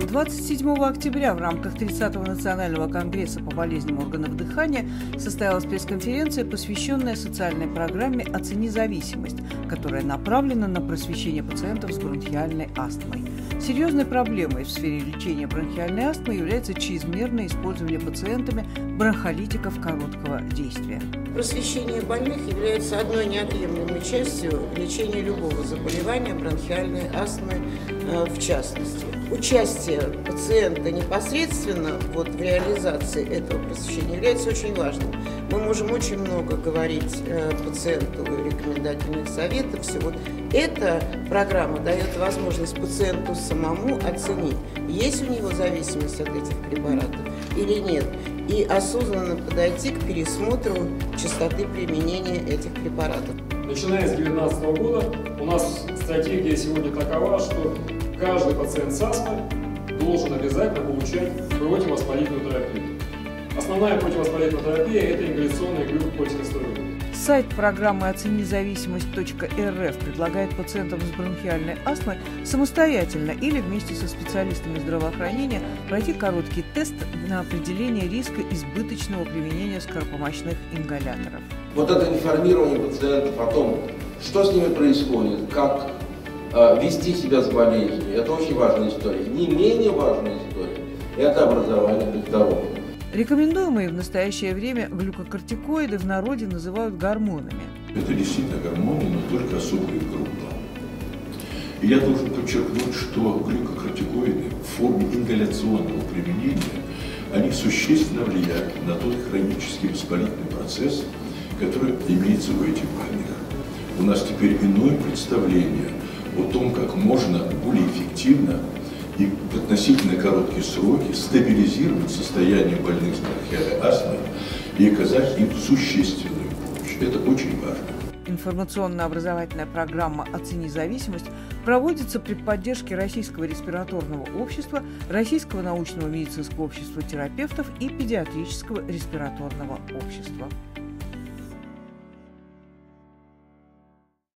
27 октября в рамках 30-го национального конгресса по болезням органов дыхания состоялась пресс-конференция, посвященная социальной программе «Оцени зависимость», которая направлена на просвещение пациентов с бронхиальной астмой. Серьезной проблемой в сфере лечения бронхиальной астмы является чрезмерное использование пациентами бронхолитиков короткого действия. Просвещение больных является одной неотъемлемой частью лечения любого заболевания, бронхиальной астмы в частности. Участие пациента непосредственно в реализации этого просвещения является очень важным. Мы можем очень много говорить пациенту рекомендательных советов. Эта программа дает возможность пациенту самому оценить, есть у него зависимость от этих препаратов или нет, и осознанно подойти к пересмотру частоты применения этих препаратов. Начиная с 2019 года у нас стратегия сегодня такова, что каждый пациент с астмой должен обязательно получать противовоспалительную терапию. Основная противовоспалительная терапия – это ингаляционные глюкокортикостероиды. Сайт программы «Оценизависимость.рф» предлагает пациентам с бронхиальной астмой самостоятельно или вместе со специалистами здравоохранения пройти короткий тест на определение риска избыточного применения скоропомощных ингаляторов. Это информирование пациентов о том, что с ними происходит, как вести себя с болезнью, это очень важная история. Не менее важная история – это образование докторов. Рекомендуемые в настоящее время глюкокортикоиды в народе называют гормонами. Это действительно гормоны, но только особая группа. И я должен подчеркнуть, что глюкокортикоиды в форме ингаляционного применения, они существенно влияют на тот хронический воспалительный процесс, который имеется у этих больных. У нас теперь иное представление о том, как можно более эффективно и в относительно короткие сроки стабилизировать состояние больных с бронхиальной астмой и оказать им существенную помощь. Это очень важно. Информационно-образовательная программа «Оцени зависимость» проводится при поддержке Российского респираторного общества, Российского научного медицинского общества терапевтов и Педиатрического респираторного общества.